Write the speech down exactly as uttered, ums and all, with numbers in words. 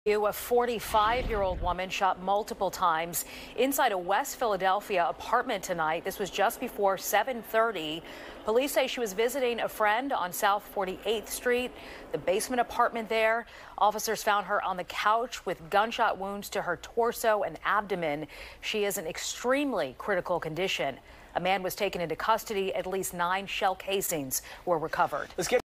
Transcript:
A forty-five-year-old woman shot multiple times inside a West Philadelphia apartment tonight. This was just before seven thirty. Police say she was visiting a friend on South forty-eighth Street, the basement apartment there. Officers found her on the couch with gunshot wounds to her torso and abdomen. She is in extremely critical condition. A man was taken into custody. At least nine shell casings were recovered. Let's get